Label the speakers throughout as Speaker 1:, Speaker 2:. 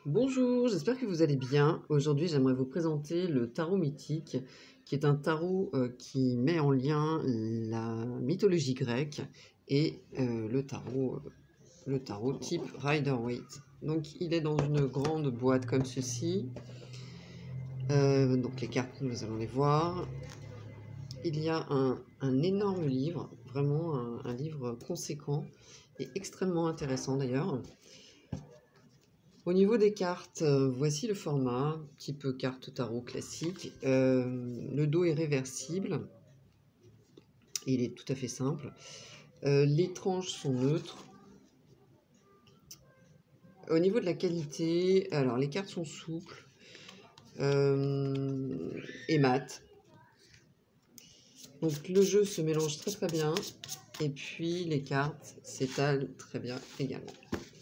Speaker 1: Bonjour, j'espère que vous allez bien. Aujourd'hui, j'aimerais vous présenter le tarot mythique, qui est un tarot qui met en lien la mythologie grecque et le tarot type Rider-Waite. Donc, il est dans une grande boîte comme ceci. Donc, les cartes, nous allons les voir. Il y a un énorme livre, vraiment un livre conséquent et extrêmement intéressant d'ailleurs. Au niveau des cartes, voici le format, type carte tarot classique. Le dos est réversible, et il est tout à fait simple. Les tranches sont neutres. Au niveau de la qualité, alors les cartes sont souples et mates. Donc le jeu se mélange très très bien, et puis les cartes s'étalent très bien également.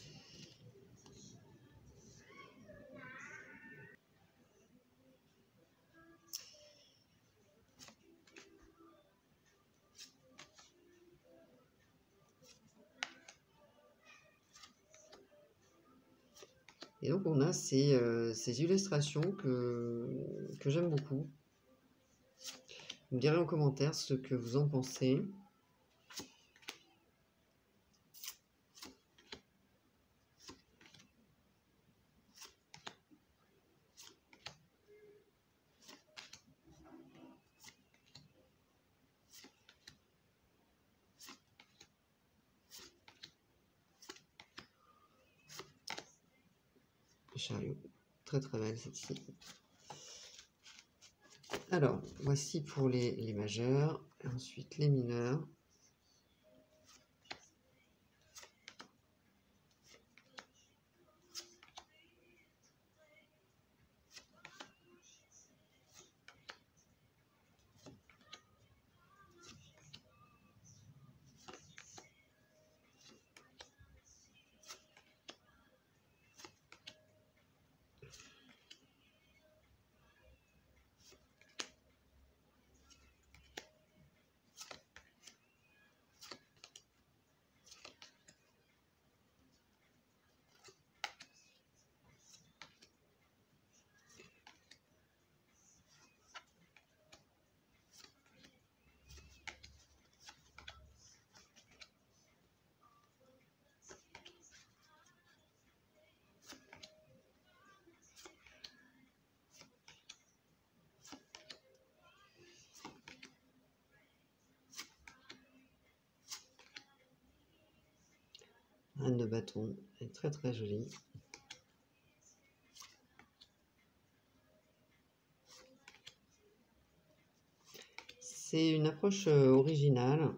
Speaker 1: Et donc on a ces illustrations que j'aime beaucoup. Vous me direz en commentaire ce que vous en pensez. Chariot, très très belle celle-ci. Alors, voici pour les majeurs, et ensuite les mineurs. Un de bâton est très très joli. C'est une approche originale.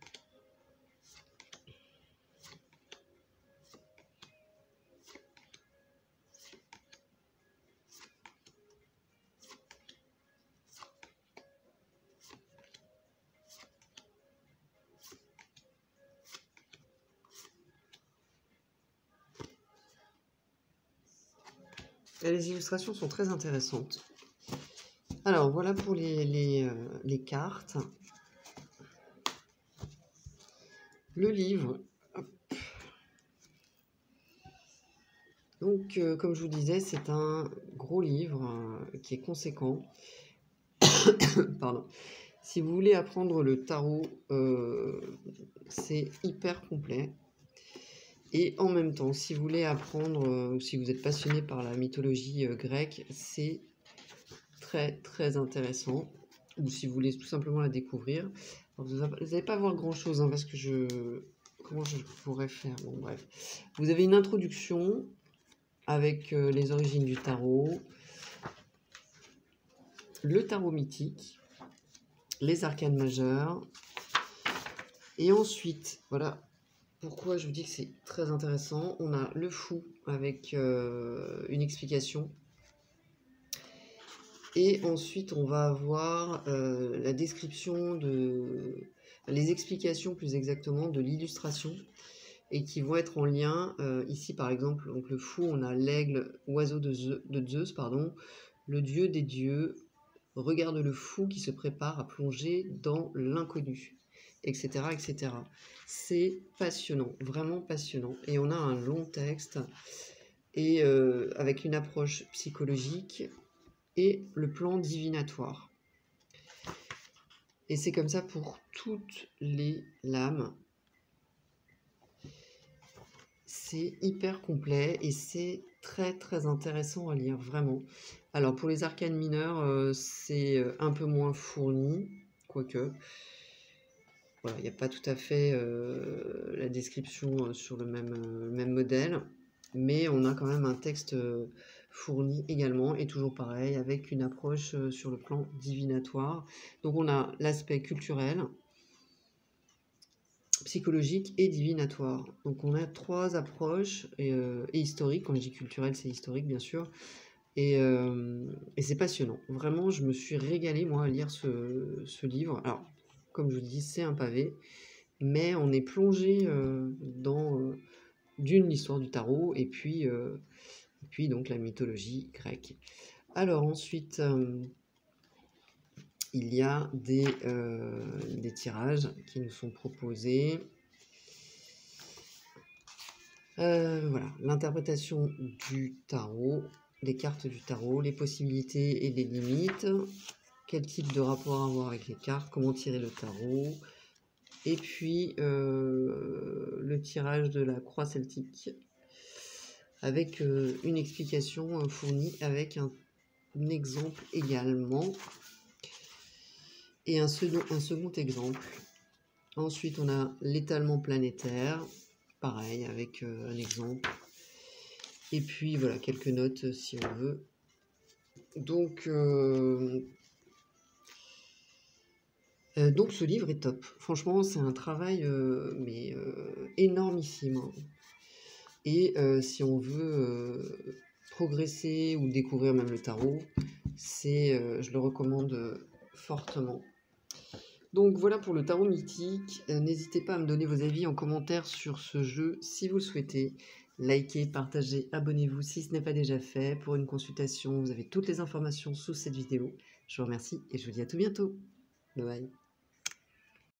Speaker 1: Et les illustrations sont très intéressantes. Alors voilà pour les cartes. Le livre. Donc comme je vous disais, c'est un gros livre qui est conséquent. Pardon. Si vous voulez apprendre le tarot, c'est hyper complet. Et en même temps, si vous voulez apprendre, ou si vous êtes passionné par la mythologie grecque, c'est très très intéressant. Ou si vous voulez tout simplement la découvrir. Alors, vous n'allez pas voir grand chose, hein, parce que comment je pourrais faire? Bon, bref. Vous avez une introduction avec les origines du tarot, le tarot mythique, les arcanes majeures, et ensuite, voilà pourquoi je vous dis que c'est très intéressant. On a le fou avec une explication. Et ensuite, on va avoir la description les explications plus exactement de l'illustration et qui vont être en lien. Ici, par exemple, donc le fou, on a l'aigle, oiseau de Zeus, pardon, le dieu des dieux. Regarde le fou qui se prépare à plonger dans l'inconnu, etc., etc. C'est passionnant, vraiment passionnant. Et on a un long texte. et avec une approche psychologique et le plan divinatoire. Et c'est comme ça pour toutes les lames. C'est hyper complet et c'est très très intéressant à lire, vraiment. Alors pour les arcanes mineurs, c'est un peu moins fourni, quoique. Voilà, il n'y a pas tout à fait la description sur le même modèle, mais on a quand même un texte fourni également, et toujours pareil, avec une approche sur le plan divinatoire. Donc on a l'aspect culturel, psychologique et divinatoire. Donc on a 3 approches, et historique. Quand je dis culturel, c'est historique bien sûr, et c'est passionnant. Vraiment, je me suis régalée moi à lire ce livre. Alors, comme je vous dis, c'est un pavé, mais on est plongé dans l'histoire du tarot, et puis donc la mythologie grecque. Alors ensuite, il y a des tirages qui nous sont proposés. Voilà, l'interprétation du tarot, les cartes du tarot, les possibilités et les limites, quel type de rapport avoir avec les cartes, comment tirer le tarot, et puis le tirage de la croix celtique, avec une explication fournie avec un exemple également, et un second exemple. Ensuite, on a l'étalement planétaire, pareil, avec un exemple. Et puis voilà, quelques notes si on veut. Donc ce livre est top. Franchement, c'est un travail énormissime, hein. Et si on veut progresser ou découvrir même le tarot, je le recommande fortement. Donc voilà pour le tarot mythique. N'hésitez pas à me donner vos avis en commentaire sur ce jeu si vous le souhaitez. Likez, partagez, abonnez-vous si ce n'est pas déjà fait. Pour une consultation, vous avez toutes les informations sous cette vidéo. Je vous remercie et je vous dis à tout bientôt. Bye bye.